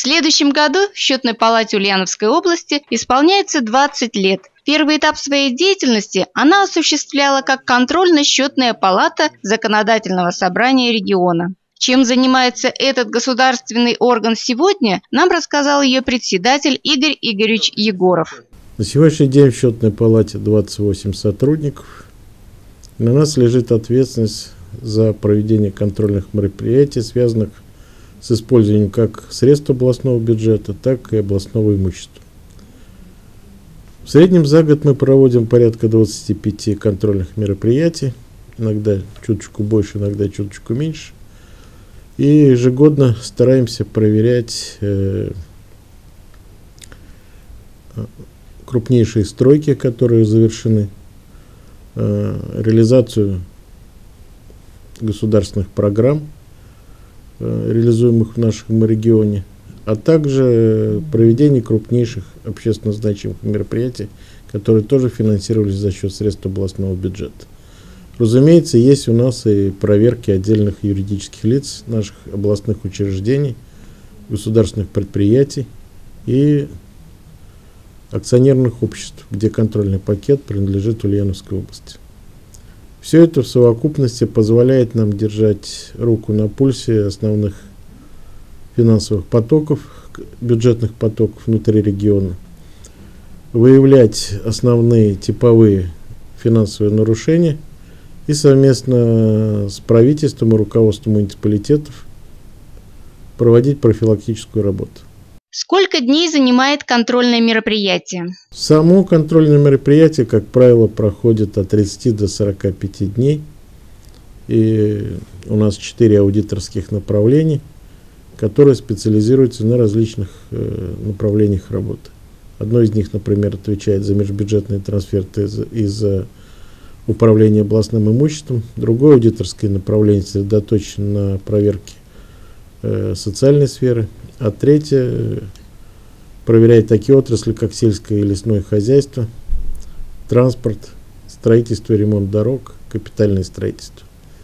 следующем году Счетной палате Ульяновской области исполняется 20 лет. Первый этап своей деятельности она осуществляла как контрольно-счетная палата Законодательного собрания региона. Чем занимается этот государственный орган сегодня, нам рассказал ее председатель Игорь Игоревич Егоров. На сегодняшний день в Счетной палате 28 сотрудников. На нас лежит ответственность за проведение контрольных мероприятий, связанных с использованием как средств областного бюджета, так и областного имущества. В среднем за год мы проводим порядка 25 контрольных мероприятий, иногда чуточку больше, иногда чуточку меньше. И ежегодно стараемся проверять крупнейшие стройки, которые завершены, реализацию государственных программ, реализуемых в нашем регионе, а также проведение крупнейших общественно значимых мероприятий, которые тоже финансировались за счет средств областного бюджета. Разумеется, есть у нас и проверки отдельных юридических лиц, наших областных учреждений, государственных предприятий и акционерных обществ, где контрольный пакет принадлежит Ульяновской области. Все это в совокупности позволяет нам держать руку на пульсе основных финансовых потоков, бюджетных потоков внутри региона, выявлять основные типовые финансовые нарушения и совместно с правительством и руководством муниципалитетов проводить профилактическую работу. Сколько дней занимает контрольное мероприятие? Само контрольное мероприятие, как правило, проходит от 30 до 45 дней. И у нас 4 аудиторских направления, которые специализируются на различных направлениях работы. Одно из них, например, отвечает за межбюджетные трансферты из управления областным имуществом. Другое аудиторское направление сосредоточено на проверке социальной сферы. А третье проверяет такие отрасли, как сельское и лесное хозяйство, транспорт, строительство и ремонт дорог, капитальное строительство.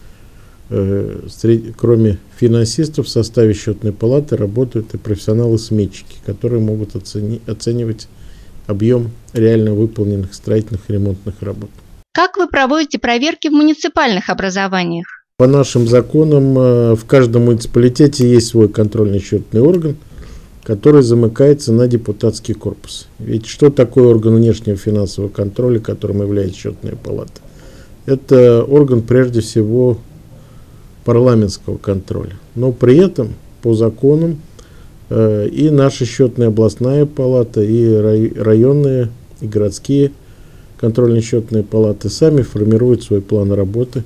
Кроме финансистов в составе счетной палаты работают и профессионалы-сметчики, которые могут оценивать объем реально выполненных строительных и ремонтных работ. Как вы проводите проверки в муниципальных образованиях? По нашим законам в каждом муниципалитете есть свой контрольный счетный орган, который замыкается на депутатский корпус. Ведь что такое орган внешнего финансового контроля, которым является счетная палата? Это орган прежде всего парламентского контроля. Но при этом по законам и наша счетная областная палата, и районные, и городские контрольно-счетные палаты сами формируют свой план работы,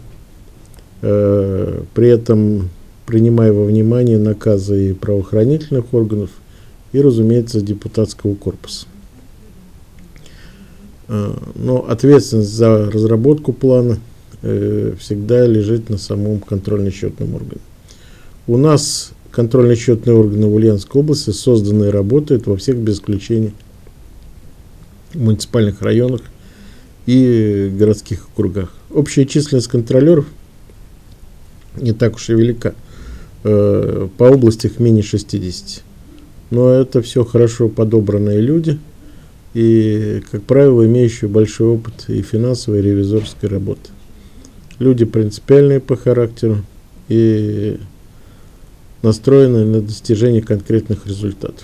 при этом принимая во внимание наказы и правоохранительных органов, и, разумеется, депутатского корпуса. Но ответственность за разработку плана всегда лежит на самом контрольно-счетном органе. У нас контрольно-счетные органы в Ульяновской области созданы и работают во всех без исключения муниципальных районах и городских округах. Общая численность контролеров не так уж и велика. По области их менее 60. Но это все хорошо подобранные люди и, как правило, имеющие большой опыт и финансовой, и ревизорской работы. Люди принципиальные по характеру и настроены на достижение конкретных результатов.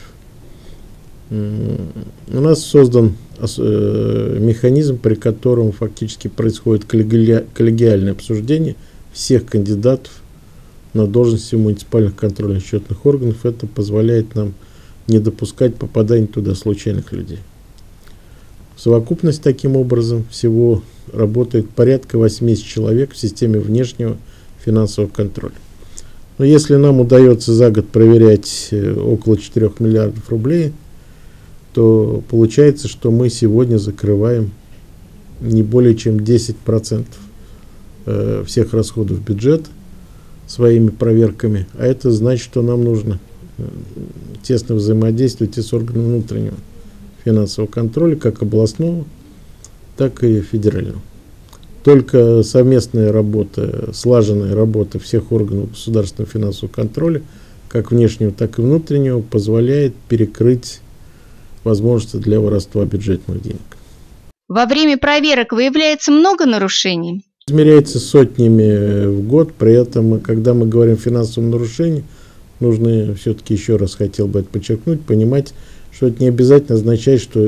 У нас создан механизм, при котором фактически происходит коллегиальное обсуждение всех кандидатов на должности муниципальных контрольных счетных органов. Это позволяет нам не допускать попадания туда случайных людей. В совокупности таким образом всего работает порядка 80 человек в системе внешнего финансового контроля. Но если нам удается за год проверять около 4 миллиардов рублей, то получается, что мы сегодня закрываем не более чем 10% всех расходов бюджета своими проверками, а это значит, что нам нужно тесно взаимодействовать и с органами внутреннего финансового контроля, как областного, так и федерального. Только совместная работа, слаженная работа всех органов государственного финансового контроля, как внешнего, так и внутреннего, позволяет перекрыть возможности для воровства бюджетных денег. Во время проверок выявляется много нарушений? Измеряется сотнями в год, при этом, когда мы говорим о финансовом нарушении, нужно все-таки, еще раз хотел бы это подчеркнуть, понимать, что это не обязательно означает, что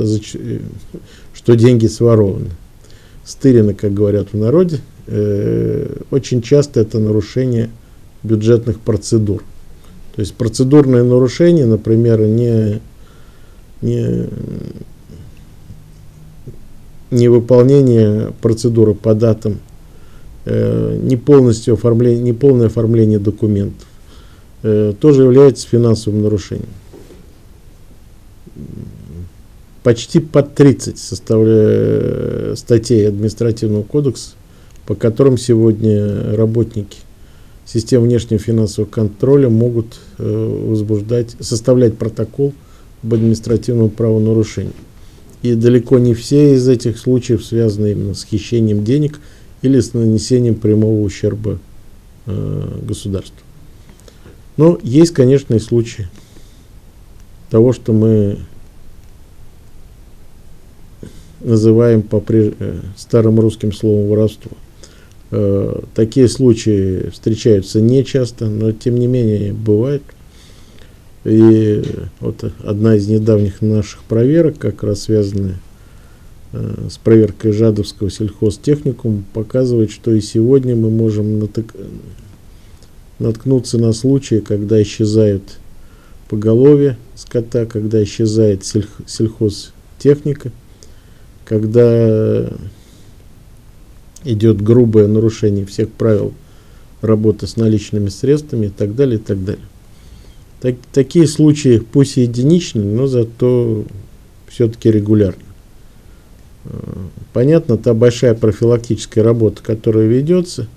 деньги сворованы. Стырено, как говорят в народе, очень часто это нарушение бюджетных процедур. То есть процедурные нарушения, например, невыполнение процедуры по датам, неполное оформление документов, тоже является финансовым нарушением. Почти под 30 статей административного кодекса, по которым сегодня работники системы внешнего финансового контроля могут составлять протокол об административном правонарушении. И далеко не все из этих случаев связаны именно с хищением денег или с нанесением прямого ущерба государству. Но есть, конечно, и случаи того, что мы называем старым русским словом воровство. Такие случаи встречаются нечасто, но тем не менее бывают. И вот одна из недавних наших проверок, как раз связанная с проверкой Жадовского сельхозтехникума, показывает, что и сегодня мы можем наткнуться на случаи, когда исчезают поголовье скота, когда исчезает сельхозтехника, когда идет грубое нарушение всех правил работы с наличными средствами и так далее, и так далее. Такие случаи, пусть и единичные, но зато все-таки регулярны. Понятно, та большая профилактическая работа, которая ведется,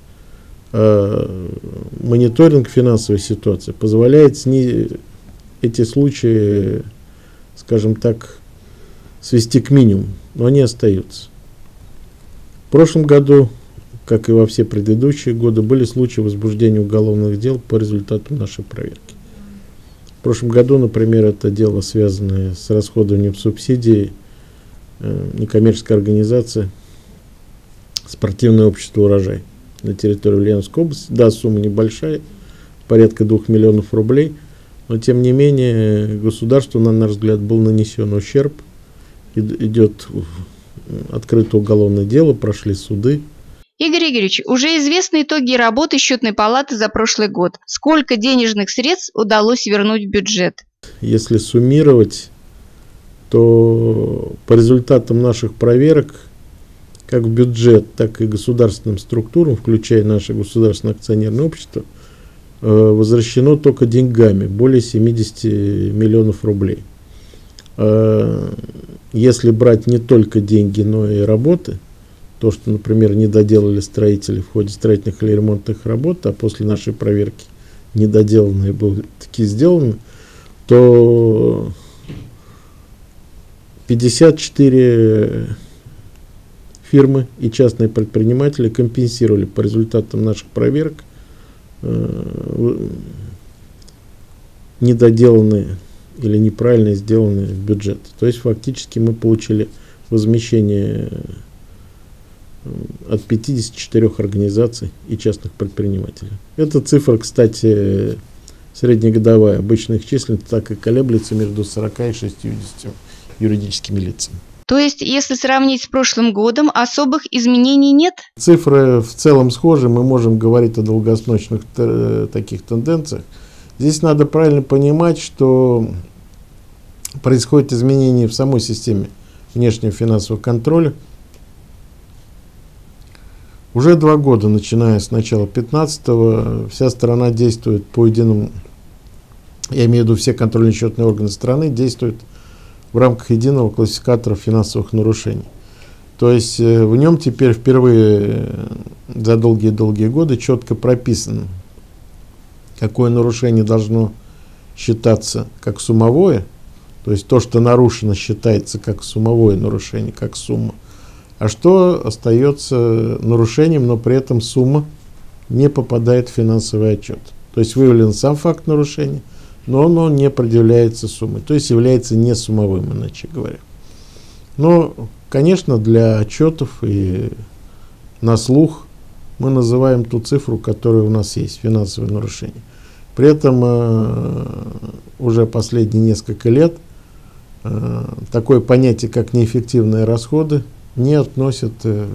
мониторинг финансовой ситуации позволяет эти случаи, скажем так, свести к минимуму, но они остаются. В прошлом году, как и во все предыдущие годы, были случаи возбуждения уголовных дел по результатам нашей проверки. В прошлом году, например, это дело, связанное с расходованием субсидий некоммерческой организации «Спортивное общество «Урожай» на территории Ульяновской области. Да, сумма небольшая, порядка 2 миллионов рублей, но тем не менее государству, на наш взгляд, был нанесен ущерб. Идет открытое уголовное дело, прошли суды. Игорь Игоревич, уже известны итоги работы Счетной палаты за прошлый год. Сколько денежных средств удалось вернуть в бюджет? Если суммировать, то по результатам наших проверок, как в бюджет, так и государственным структурам, включая наше государственное акционерное общество, возвращено только деньгами более 70 миллионов рублей. Если брать не только деньги, но и работы, то, что, например, не доделали строители в ходе строительных или ремонтных работ, а после нашей проверки недоделанные были таки сделаны, то 54 фирмы и частные предприниматели компенсировали по результатам наших проверок недоделанные или неправильно сделанные в бюджет. То есть фактически мы получили возмещение от 54 организаций и частных предпринимателей. Эта цифра, кстати, среднегодовая. Обычно их численность так и колеблется между 40 и 60 юридическими лицами. То есть, если сравнить с прошлым годом, особых изменений нет? Цифры в целом схожи, мы можем говорить о долгосрочных таких тенденциях. Здесь надо правильно понимать, что происходит изменение в самой системе внешнего финансового контроля. Уже 2 года, начиная с начала 2015-го, вся страна действует по единому, я имею в виду все контрольно-счетные органы страны, действуют в рамках единого классификатора финансовых нарушений. То есть в нем теперь впервые за долгие-долгие годы четко прописано, какое нарушение должно считаться как суммовое, то есть то, что нарушено, считается как суммовое нарушение, как сумма, а что остается нарушением, но при этом сумма не попадает в финансовый отчет. То есть выявлен сам факт нарушения, но он не предъявляется суммой, то есть является несуммовым, иначе говоря. Но, конечно, для отчетов и на слух мы называем ту цифру, которая у нас есть, финансовое нарушение. При этом уже последние несколько лет такое понятие, как неэффективные расходы, не относят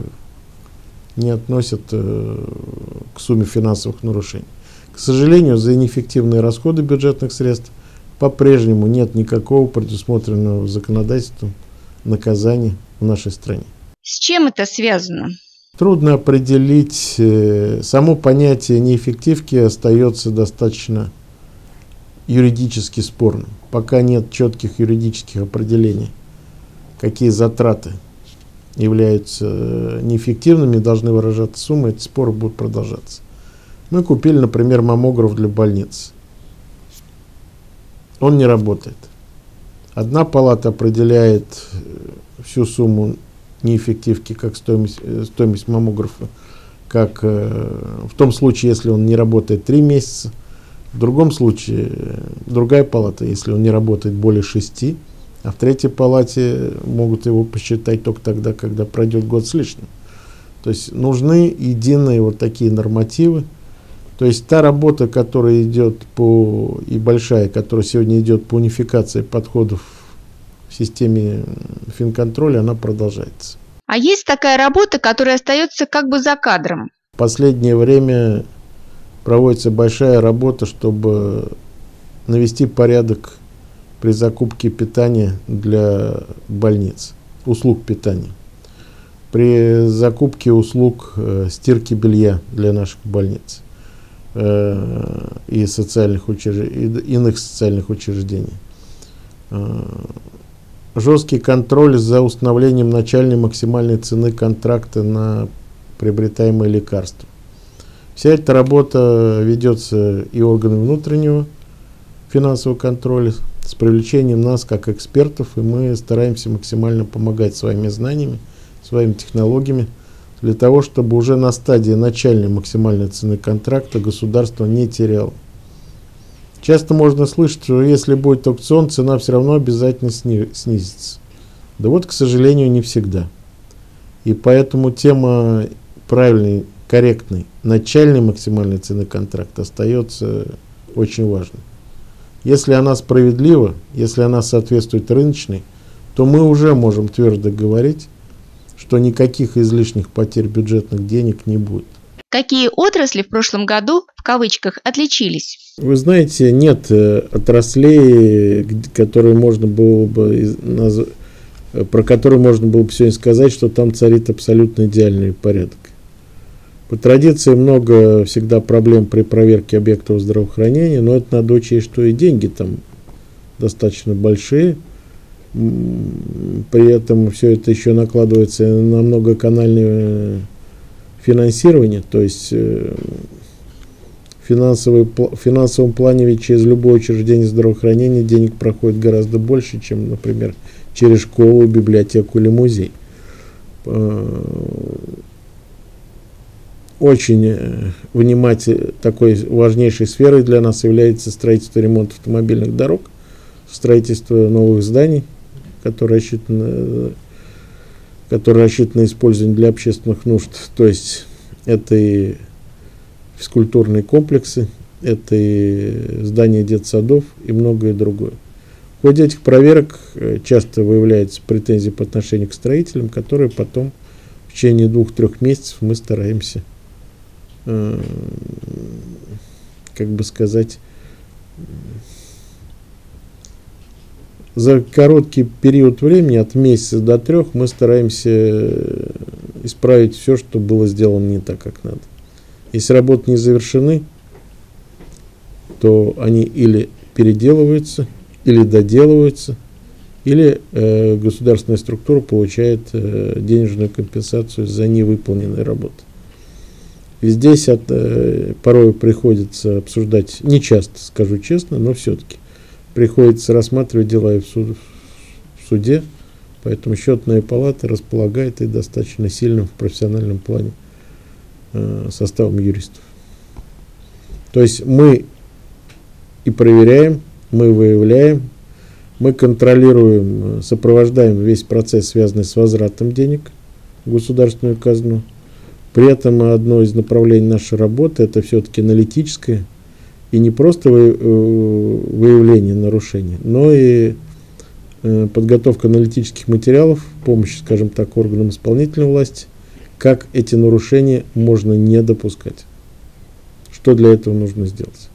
к сумме финансовых нарушений. К сожалению, за неэффективные расходы бюджетных средств по-прежнему нет никакого предусмотренного законодательством наказания в нашей стране. С чем это связано? Трудно определить. Само понятие неэффективки остается достаточно юридически спорным. Пока нет четких юридических определений, какие затраты являются неэффективными, должны выражаться суммы, эти споры будут продолжаться. Мы купили, например, маммограф для больниц. Он не работает. Одна палата определяет всю сумму неэффективки, как стоимость маммографа, как в том случае, если он не работает 3 месяца, в другом случае другая палата, если он не работает более 6, а в третьей палате могут его посчитать только тогда, когда пройдет год с лишним. То есть нужны единые вот такие нормативы. То есть та работа, которая идет и большая, которая сегодня идет по унификации подходов в системе финконтроля, она продолжается. А есть такая работа, которая остается как бы за кадром? В последнее время проводится большая работа, чтобы навести порядок при закупке питания для больниц, услуг питания. При закупке услуг стирки белья для наших больниц и иных социальных учреждений. Жесткий контроль за установлением начальной максимальной цены контракта на приобретаемые лекарства. Вся эта работа ведется и органами внутреннего финансового контроля с привлечением нас как экспертов, и мы стараемся максимально помогать своими знаниями, своими технологиями, для того, чтобы уже на стадии начальной максимальной цены контракта государство не теряло. Часто можно слышать, что если будет аукцион, цена все равно обязательно снизится. Да вот, к сожалению, не всегда. И поэтому тема правильной, корректной, начальной максимальной цены контракта остается очень важной. Если она справедлива, если она соответствует рыночной, то мы уже можем твердо говорить, что никаких излишних потерь бюджетных денег не будет. Какие отрасли в прошлом году, в кавычках, отличились? Вы знаете, нет отраслей, которые можно было бы про которые можно было бы сегодня сказать, что там царит абсолютно идеальный порядок. По традиции много всегда проблем при проверке объектов здравоохранения, но это надо учесть, что и деньги там достаточно большие. При этом все это еще накладывается на многоканальное финансирование, то есть в финансовом плане ведь через любое учреждение здравоохранения денег проходит гораздо больше, чем, например, через школу, библиотеку или музей. Очень такой важнейшей сферой для нас является строительство и ремонт автомобильных дорог, строительство новых зданий, которые рассчитаны на использование для общественных нужд. То есть это и физкультурные комплексы, это и здания детсадов и многое другое. В ходе этих проверок часто выявляются претензии по отношению к строителям, которые потом в течение 2-3 месяцев мы стараемся, за короткий период времени, от месяца до 3, мы стараемся исправить все, что было сделано не так, как надо. Если работы не завершены, то они или переделываются, или доделываются, или государственная структура получает денежную компенсацию за невыполненные работы. И здесь порой приходится обсуждать, не часто, скажу честно, но все-таки приходится рассматривать дела и в суде, поэтому счетная палата располагает и достаточно сильным в профессиональном плане составом юристов. То есть мы и проверяем, мы выявляем, мы контролируем, сопровождаем весь процесс, связанный с возвратом денег в государственную казну. При этом одно из направлений нашей работы – это все-таки аналитическое, и не просто выявление нарушений, но и подготовка аналитических материалов, помощь, скажем так, органам исполнительной власти, как эти нарушения можно не допускать. Что для этого нужно сделать?